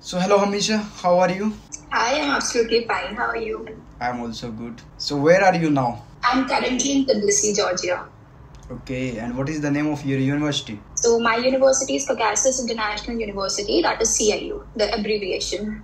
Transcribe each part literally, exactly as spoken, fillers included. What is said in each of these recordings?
So hello Hamisha, how are you? I am absolutely fine. How are you? I'm also good. So where are you now? I'm currently in Tbilisi, Georgia. Okay, and what is the name of your university? So my university is Caucasus International University, that is C I U, the abbreviation.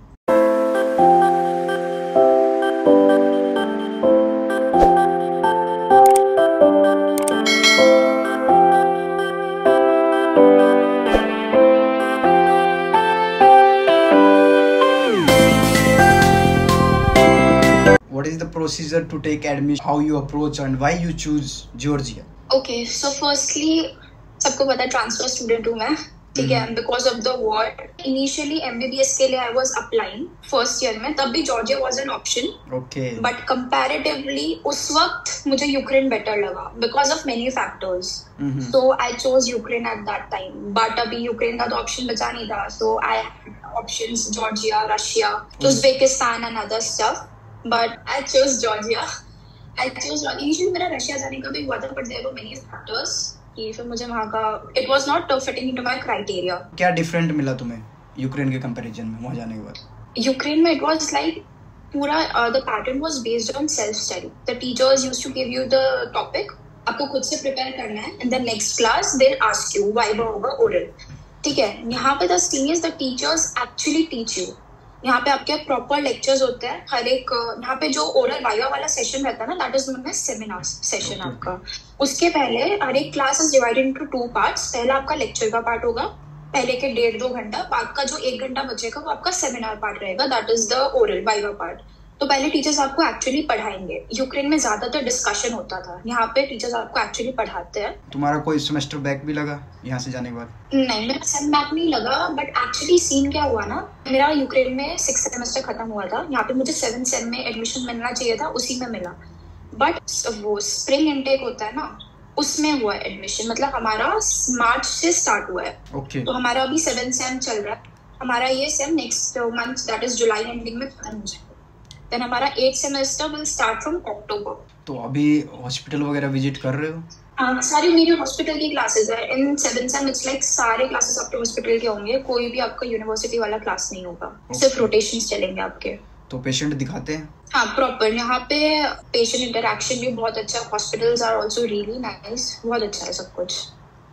What is the procedure to take admission? How you approach and why you choose Georgia? Okay, so firstly, सबको पता है transfer student हूँ मैं, ठीक है, because of the war. Initially MBBS के लिए I was applying first year में, तब भी Georgia was an option. Okay. But comparatively उस वक्त मुझे यूक्रेन बेटर लगा because of many factors. So I chose Ukraine at that time. But अभी यूक्रेन का तो ऑप्शन बचा नहीं था, so I options Georgia, Russia, Uzbekistan and other stuff. But I chose Georgia. I chose Georgia. Initially मेरा Russia जाने का भी हुआ था, but there were many factors कि फिर मुझे वहाँ का it was not fitting into my criteria. क्या डिफरेंट मिला तुम्हें यूक्रेन के कंपैरिजन में वहाँ जाने के बाद? यूक्रेन में it was like पूरा uh, the pattern was based on self study. The teachers used to give you the topic, आपको खुद से प्रिपेयर करना है, and the next class they'll ask you viva होगा oral. ठीक है, यहाँ पे the thing is the teachers actually teach you. यहाँ पे आपके प्रॉपर लेक्चर्स होते हैं. हर एक यहाँ पे जो ओरल वाइवा वाला सेशन रहता है ना, that is known as seminar session. आपका उसके पहले हर एक class is divided into two parts. पहला आपका लेक्चर का पार्ट होगा, पहले के डेढ़ दो घंटा. बाद का जो एक घंटा बचेगा वो आपका सेमिनार पार्ट रहेगा, that is the oral viva part. तो पहले टीचर्स आपको एक्चुअली पढ़ाएंगे. यूक्रेन में ज्यादातर डिस्कशन होता था, यहाँ पे टीचर्स आपको एक्चुअली पढ़ाते हैं. तुम्हारा कोई सेमेस्टर बैक भी लगा यहाँ से जाने के बाद? नहीं, मेरा सेम बैक नहीं लगा. बट एक्चुअली सीन क्या हुआ ना, मेरा यूक्रेन में सिक्स सेमेस्टर खत्म हुआ था. यहाँ पे मुझे सेवन सेम में एडमिशन मिलना चाहिए था, उसी में मिला. बट वो स्प्रिंग इनटेक होता है ना, उसमें हुआ एडमिशन. मतलब हमारा मार्च से स्टार्ट हुआ है. okay. तो हमारा अभी सेवन सेम चल रहा है. हमारा ये sem next month that is July ending में खत्म हो जाएगा. देन हमारा eight semester will start from October. तो अभी हॉस्पिटल वगैरह विजिट कर रहे हो? Uh, सारी मेरी हॉस्पिटल की क्लासेस है. In seven sem it's like सारे क्लासेस आपके हॉस्पिटल के होंगे, कोई भी आपका यूनिवर्सिटी वाला क्लास नहीं होगा. okay. सिर्फ रोटेशंस चलेंगे आपके. तो पेशेंट दिखाते हैं? हाँ, प्रॉपर. यहाँ पे पेशेंट इंटरेक्शन भी बहुत अच्छा. Hospitals are also really nice. बहुत अच्छा है सब कुछ.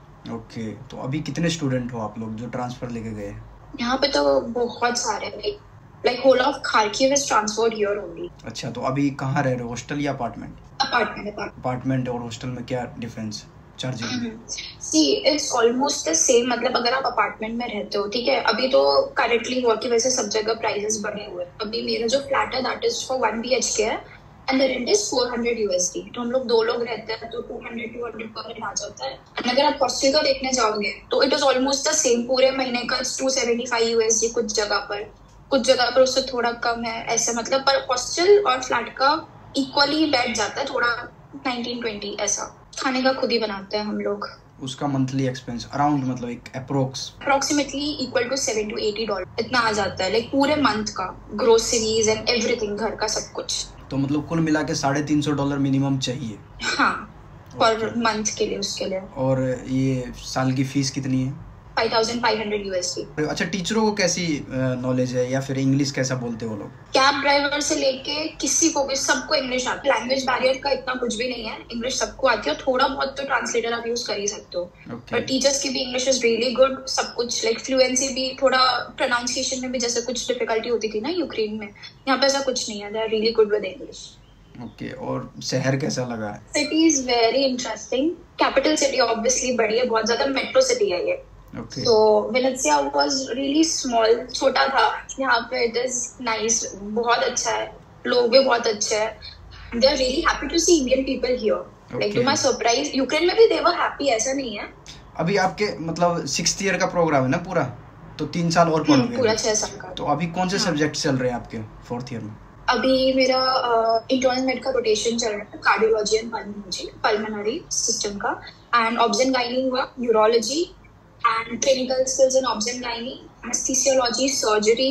Okay okay. तो अभी कितने स्टूडेंट हो आप लोग जो ट्रांसफर लेके गए? यहाँ पे तो बहुत सारे, like like whole of Kharkiv is transferred here only. अच्छा, तो अभी कहाँ रह रहे हो, हॉस्टल या अपार्टमेंट? अपार्टमेंट. अपार्टमेंट और हॉस्टल में क्या difference charging? See it's almost the same. मतलब अगर आप अपार्टमेंट में रहते हो, ठीक है, अभी तो करेंटली वॉर की वजह से सब जगह प्राइसेस बढ़े हुए हैं. अभी मेरा जो फ्लैट है that is for one B H K है and the rent is four hundred USD. तो हम लोग दो लोग रहते हैं तो टू हंड्रेड टू हंड्रेड पर रेंट आ जाता है. एंड अगर आप हॉस्टल का देखने जाओगे तो it is almost the same. पूरे महीने का टू सेवेंटी फाइव यूएसडी कुछ जगह पर, कुछ जगह पर उससे थोड़ा कम है ऐसे. मतलब पर हॉस्टल और फ्लैट का इक्वली बैठ जाता है, थोड़ा नाइनटीन ट्वेंटी ऐसा. खाने का खुद ही बनाते हैं हम लोग. उसका मंथली एक्सपेंस अराउंड मतलब एक approx approximately equal to seven to eighty dollar इतना आ जाता है, लाइक पूरे मंथ का ग्रोसरीज एंड एवरीथिंग, घर का सब कुछ. तो मतलब कुल मिला के साढ़े तीन सौ डॉलर मिनिमम चाहिए. हाँ, पर मंथ के लिए, उसके लिए. और ये साल की फीस कितनी है? Five thousand five hundred USD. अच्छा, टीचरों को कैसी नॉलेज है या फिर इंग्लिश कैसा बोलते हैं वो लोग? कैब ड्राइवर से लेके किसी को भी, सबको इंग्लिश आती है. लैंग्वेज बैरियर का इतना कुछ भी नहीं है, इंग्लिश सबको आती है. थोड़ा बहुत तो ट्रांसलेटर आप यूज कर ही सकते हो. पर टीचर्स की भी इंग्लिश इज रियली गुड. सब कुछ लाइक फ्लुएंसी भी, थोड़ा प्रोनाउंसिएशन में भी जैसे कुछ डिफिकल्टी होती थी ना यूक्रेन में, यहाँ पे ऐसा कुछ नहीं है. They are really good with English. Okay. और शहर कैसा लगा? City is very interesting. Capital city obviously बड़ी है, बहुत ज्यादा मेट्रो सिटी है ये. Okay. So Venezia was really small, छोटा था. यहाँ पे it is nice, बहुत अच्छा है, लोग भी बहुत अच्छे हैं. They are really happy to see Indian people here. Okay. Like to my surprise, Ukraine में भी they were happy, ऐसा नहीं है. अभी आपके मतलब सिक्स्थ ईयर का प्रोग्राम है ना पूरा, तो तीन साल और पढ़ोगे? पूरा छह साल का. तो अभी कौन से सब्जेक्ट चल रहे हैं आपके फोर्थ ईयर में? अभी मेरा इंटरनल मेड का रोटेशन चल रहा है, cardiology and pulmonology, pulmonary system का. एंड ऑब्स एंड गायनी हुआ, neurology and clinical skills in obs and gynae, anesthesiology, surgery,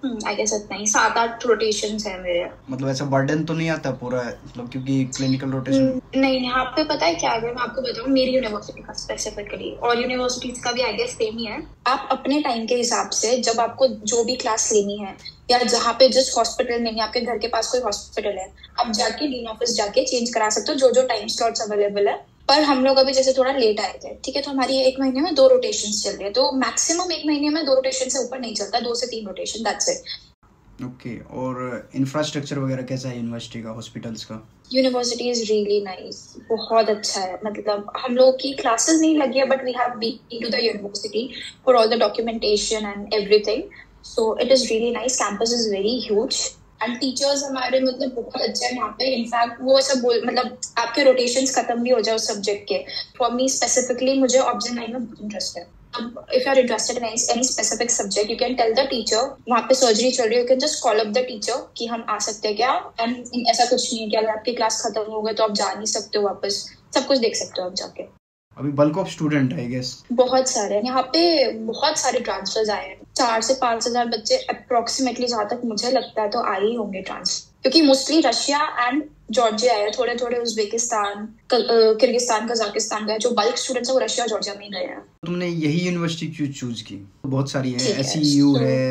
I guess इतना ही, सात आठ रोटेशंस है मेरे। मतलब ऐसा बर्डन तो नहीं आता पूरा, मतलब क्योंकि क्लिनिकल रोटेशन? नहीं, यहाँ पे पता है क्या, अगर मैं आपको बताऊँ मेरी यूनिवर्सिटी का स्पेसिफिकली, और यूनिवर्सिटीज का भी आई गेस सेम ही है, आप अपने टाइम के हिसाब से जब आपको जो भी क्लास लेनी है या जहाँ पे जिस हॉस्पिटल में, आपके घर के पास कोई हॉस्पिटल है, आप जाके डीन ऑफिस जाके चेंज करा सकते हो जो जो टाइम स्लॉट्स अवेलेबल है। पर हम लोग अभी जैसे थोड़ा लेट आए थे, ठीक है, तो हमारी एक महीने में दो रोटेशन चल रही है, तो मैक्सिमम एक महीने में दो रोटेशन से ऊपर नहीं चलता, दो से तीन rotation, that's it. Okay okay, और इंफ्रास्ट्रक्चर वगैरह कैसा है यूनिवर्सिटी का, हॉस्पिटल्स का? यूनिवर्सिटी इज रियली नाइस, बहुत अच्छा है। मतलब हम लोग की क्लासेस नहीं लगी है, but we have been to the university for all the documentation and everything, so it is really nice. Campus is very huge and teachers हमारे मतलब बहुत अच्छे हैं यहाँ पे। इनफैक्ट वो ऐसा बोल, मतलब आपके रोटेशंस खत्म भी हो जाए उस सब्जेक्ट के, फॉर मी स्पेसिफिकली मुझे ऑब्जन लाइन में बहुत इंटरेस्ट है। If you are interested in any, any specific subject, you can tell the teacher, वहाँ पे सर्जरी चल रही है, you can just call up the teacher कि हम आ सकते हैं क्या, एंड ऐसा कुछ नहीं है कि अगर आपकी क्लास खत्म हो गई तो आप जा नहीं सकते हो वापस, सब कुछ देख सकते हो आप जाके। अभी बल्क ऑफ स्टूडेंट है आई गेस? बहुत सारे यहाँ पे, बहुत सारे ट्रांसफर्स आए हैं, चार से पांच हजार बच्चे अप्रोक्सीमेटली, जहाँ तक मुझे लगता है तो आए ही होंगे ट्रांसफर, क्योंकि मोस्टली रशिया एंड जॉर्जिया आए, थोड़े थोड़े उज्बेकिस्तान, किर्गिस्तान, कजाकिस्तान गए। जो बल्क स्टूडेंट्स है वो रशिया जॉर्जिया में गए हैं। तुमने यही यूनिवर्सिटी क्यों चूज की? बहुत सारी है, एसईयू है।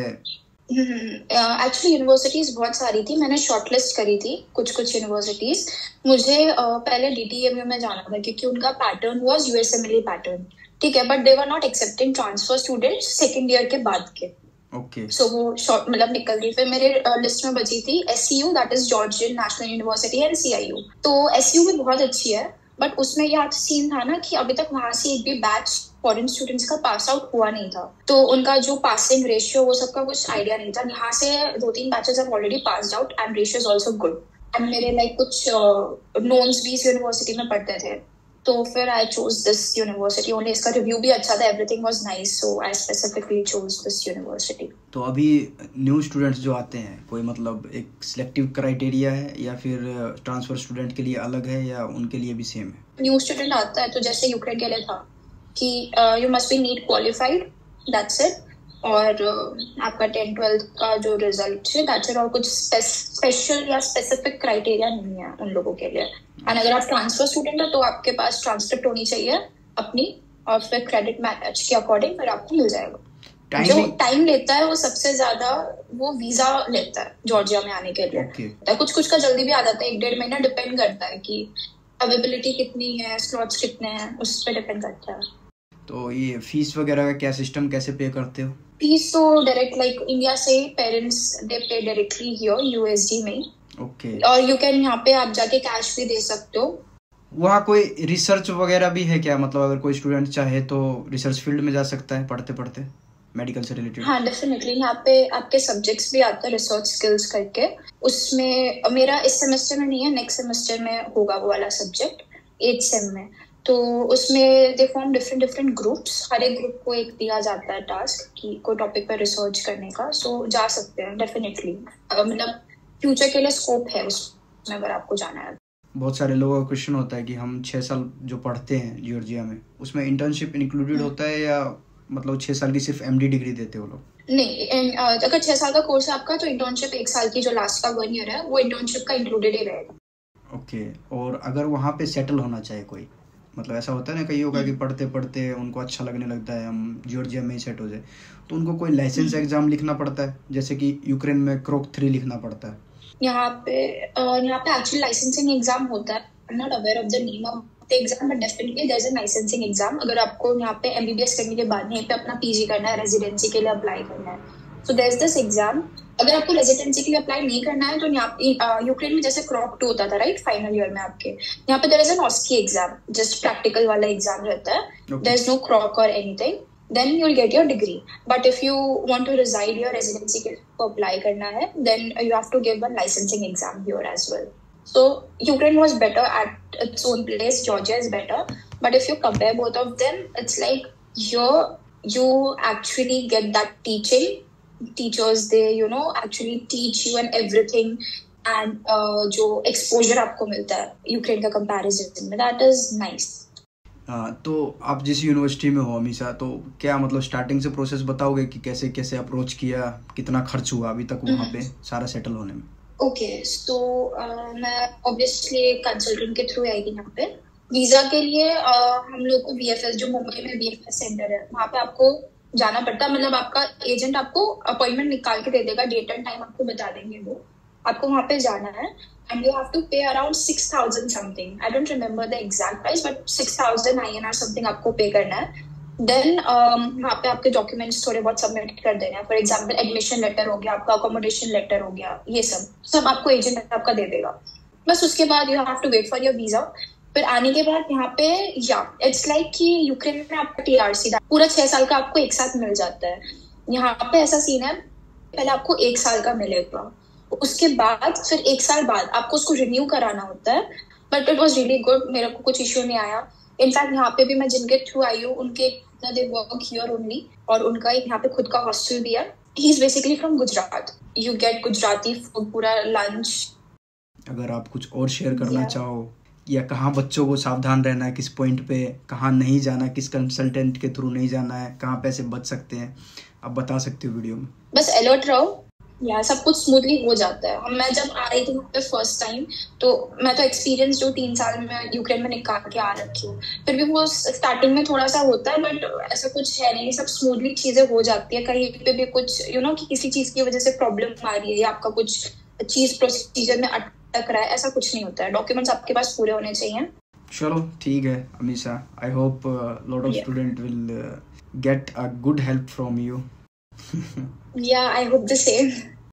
एक्चुअली यूनिवर्सिटीज बहुत सारी थी, मैंने शॉर्टलिस्ट करी थी कुछ कुछ यूनिवर्सिटीज। मुझे uh, पहले डीटीएमयू में जाना था क्योंकि उनका पैटर्न वाज यूएसएमएल पैटर्न, ठीक है, but they were not accepting transfer students second year के बाद के। ओके, सो वो शॉर्ट मतलब निकल गई। फिर मेरे लिस्ट में बची थी SCU, that is Georgian National University, and CIU. तो एससीयू भी बहुत अच्छी है, बट उसमें यह सीन था ना कि अभी तक वहां से एक भी बैच फॉरेन स्टूडेंट्स का पास आउट हुआ नहीं था, तो उनका जो पासिंग रेशियो वो सबका कुछ आइडिया नहीं था। यहाँ से दो तीन batches have already passed out and ratio is also good, and मेरे लाइक कुछ नोन्स भी इस यूनिवर्सिटी में पढ़ते थे, तो फिर I chose this university only. इसका रिव्यू भी अच्छा था, everything was nice, so I specifically chose this university. तो अभी न्यू स्टूडेंट्स जो आते हैं, कोई मतलब एक सिलेक्टिव क्राइटेरिया है या फिर ट्रांसफर स्टूडेंट के लिए अलग है या उनके लिए भी सेम है? न्यू स्टूडेंट आता है तो जैसे यूक्रेन के लिए था कि you must be NEET qualified, that's it, और uh, आपका टेन ट्वेल्थ का जो रिजल्ट है दैट्स इट, और कुछ स्पेशल या स्पेसिफिक क्राइटेरिया नहीं है उन लोगों के लिए। एंड अगर आप ट्रांसफर स्टूडेंट हो तो आपके पास ट्रांसक्रिप्ट होनी चाहिए अपनी, और फिर क्रेडिट मैच के अकॉर्डिंग फिर आपको मिल जाएगा। जो टाइम लेता है वो सबसे ज्यादा वो वीजा लेता है जॉर्जिया में आने के लिए। okay. कुछ कुछ का जल्दी भी आ जाता है, एक डेढ़ महीना, डिपेंड करता है कि अवेलेबिलिटी कितनी है, स्लॉट्स कितने हैं, उस पर डिपेंड करता है। तो ये फीस वगैरह का क्या सिस्टम, कैसे पे करते हो? फीस तो डायरेक्ट लाइक इंडिया से parents they pay directly here USD में। Okay okay. और यू कैन यहाँ पे आप जाके कैश भी दे सकते हो। वहाँ कोई रिसर्च वगैरह भी है क्या? मतलब अगर कोई स्टूडेंट चाहे तो रिसर्च फील्ड में जा सकता है पढ़ते पढ़ते, मेडिकल से रिलेटेड? हाँ डेफिनेटली, यहाँ पे आपके सब्जेक्ट्स भी आते हैं रिसर्च स्किल्स करके। उसमें मेरा इस सेमेस्टर में नहीं है, नेक्स्ट सेमेस्टर में होगा वो वाला सब्जेक्ट, एट सेम में। तो उसमें they form different different groups, हर एक ग्रुप को एक दिया जाता है टास्क कि कोई टॉपिक पर रिसर्च करने का। सो जा सकते हैं डेफिनेटली, मतलब फ्यूचर के लिए स्कोप है उसमें अगर आपको जाना है। बहुत सारे लोगों का क्वेश्चन होता है कि हम छः साल जो पढ़ते हैं जॉर्जिया में, उसमें इंटर्नशिप इंक्लूडेड होता है या मतलब छः साल की सिर्फ एमडी डिग्री देते हो लोग? नहीं, अगर छः साल का कोर्स है आपका तो इंटर्नशिप एक साल की जो लास्ट का वन ईयर है वो इंटर्नशिप का इंक्लूडेड ही रहेगा। Okay okay. और अगर वहाँ पे सेटल होना चाहे कोई, मतलब ऐसा होता है ना कई होगा कि पढ़ते पढ़ते उनको अच्छा लगने लगता है हम जॉर्जिया में ही सेट हो जाए, तो उनको कोई लाइसेंस एग्जाम लिखना पड़ता है जैसे कि यूक्रेन में क्रोक थ्री लिखना पड़ता है? यहाँ पे यहाँ पे एक्चुअली लाइसेंसिंग एग्जाम होता है। I am not aware of the name of the exam, but definitely there is a licensing exam. अगर आपको यहाँ पे एमबीबीएस करने के बाद यहीं पे अपना पीजी करना है, रेजिडेंसी के लिए अप्लाई करना है, so there is this exam. अगर आपको रेजिडेंसी के लिए अप्लाई नहीं करना है तो यहाँ यूक्रेन में जैसे क्रॉक टू होता था राइट फाइनल ईयर में आपके, यहाँ पे there is an OSCE exam, just practical वाला एग्जाम रहता है, there is no crock or anything, then you'll get your degree. But if you want to reside here, residency के को apply करना है, then you have to give one licensing exam here as well. So Ukraine was better at its own place, Georgia is better, but if you compare both of them, it's like here you actually get that teaching. Teachers, they you know actually teach you and everything, and uh, जो exposure आपको मिलता है Ukraine का comparison में, that is nice. हाँ, तो आप जिस यूनिवर्सिटी में हो हमेशा, तो क्या मतलब स्टार्टिंग से प्रोसेस बताओगे कि कैसे कैसे अप्रोच किया, कितना खर्च हुआ अभी तक वहाँ पे सारा सेटल होने में? ओके, सो मैं ऑब्वियसली कंसल्टेंट के थ्रू आई थी यहाँ पे। वीजा के लिए uh, हम लोग को वीएफएस, जो मुंबई में वीएफएस सेंटर है, वहाँ पे आपको जाना पड़ता है। मतलब आपका एजेंट आपको अपॉइंटमेंट निकाल के दे देगा, डेट एंड टाइम आपको बता देंगे वो, आपको वहाँ पे जाना है। And you have to pay around six thousand something, I don't remember the exact price, but six thousand I N R something आपको पे करना है। देन um, वहाँ पे आपके डॉक्यूमेंट्स थोड़े बहुत सबमिट कर देना है। फॉर एग्जाम्पल एडमिशन लेटर हो गया, आपका अकोमोडेशन लेटर हो गया, ये सब सब आपको एजेंट आपका दे देगा। बस उसके बाद you have to wait for your visa. फिर आने के बाद यहाँ पे या इट्स लाइक कि यूक्रेन में आपका टीआरसी पूरा छह साल का आपको एक साथ मिल जाता है। यहाँ पे ऐसा सीन है, पहले आपको एक साल का मिलेगा, उसके बाद फिर एक साल बाद आपको उसको रिन्यू कराना होता है। But it was really good, मेरे को कुछ इश्यू नहीं आया। इनफैक्ट यहाँ पे भी मैं जिनके थ्रू आई हूँ उनके दे वर्क हियर ओनली, और उनका एक यहाँ पे खुद का हॉस्टल भी है। He is basically from Gujarat, you get Gujarati food, पूरा लंच। अगर आप कुछ और शेयर करना Yeah. चाहो, या कहाँ बच्चों को सावधान रहना है, किस पॉइंट पे कहाँ नहीं जाना, किस कंसल्टेंट के थ्रू नहीं जाना है, कहाँ पैसे बच सकते हैं, आप बता सकते हो वीडियो में। बस अलर्ट रहो, या सब कुछ स्मूथली हो जाता है। मैं जब आ रही थी वहाँ पे फर्स्ट टाइम, तो मैं तो एक्सपीरियंस जो तीन साल में यूक्रेन में निकाल के आ रखी हूँ, फिर भी वो स्टार्टिंग में थोड़ा सा होता है, बट ऐसा कुछ है नहीं, सब स्मूथली चीजें हो जाती है। कहीं पे भी कुछ यू नो कि किसी चीज की वजह से प्रॉब्लम आ रही है या आपका कुछ चीज प्रोसीजर में अटक रहा है, ऐसा कुछ नहीं होता है। डॉक्यूमेंट्स आपके पास पूरे होने चाहिए। चलो ठीक है Amisha, I hope lot of student will get a good help from you. या आई होप द सेम।